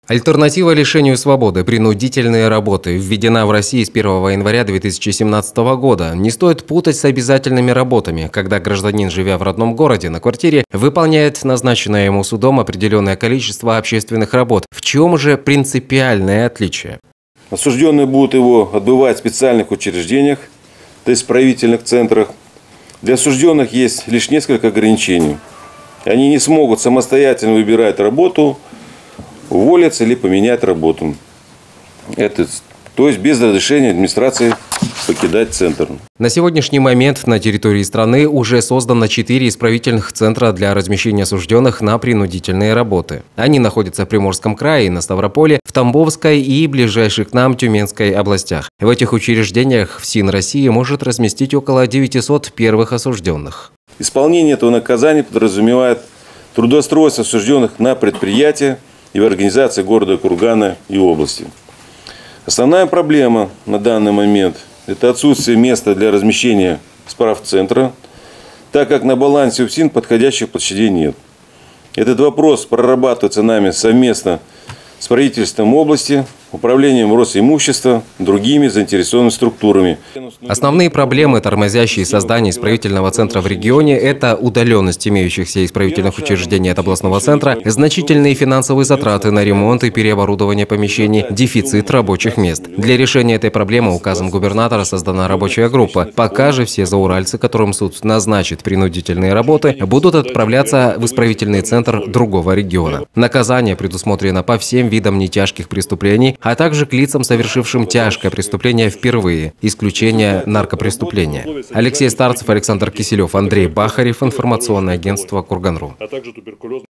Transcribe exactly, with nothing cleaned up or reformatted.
Альтернатива лишению свободы – принудительные работы введена в России с первого января две тысячи семнадцатого года. Не стоит путать с обязательными работами, когда гражданин, живя в родном городе на квартире, выполняет назначенное ему судом определенное количество общественных работ. В чем же принципиальное отличие? Осужденные будут его отбывать в специальных учреждениях, то есть исправительных центрах. Для осужденных есть лишь несколько ограничений. Они не смогут самостоятельно выбирать работу, уволиться или поменять работу. Это, то есть без разрешения администрации покидать центр. На сегодняшний момент на территории страны уже создано четыре исправительных центра для размещения осужденных на принудительные работы. Они находятся в Приморском крае, на Ставрополе, в Тамбовской и ближайших к нам Тюменской областях. В этих учреждениях ФСИН России может разместить около девятисот первых осужденных. Исполнение этого наказания подразумевает трудоустройство осужденных на предприятия и в организации города Кургана и области. Основная проблема на данный момент – это отсутствие места для размещения справцентра, так как на балансе у ФСИН подходящих площадей нет. Этот вопрос прорабатывается нами совместно с правительством области, управлением Росимущества, другими заинтересованными структурами. Основные проблемы, тормозящие создание исправительного центра в регионе, это удаленность имеющихся исправительных учреждений от областного центра, значительные финансовые затраты на ремонт и переоборудование помещений, дефицит рабочих мест. Для решения этой проблемы указом губернатора создана рабочая группа. Пока же все зауральцы, которым суд назначит принудительные работы, будут отправляться в исправительный центр другого региона. Наказание предусмотрено по всем видам нетяжких преступлений, а также к лицам, совершившим тяжкое преступление впервые, исключение наркопреступления. Алексей Старцев, Александр Киселев, Андрей Бахарев, информационное агентство Курган точка ру.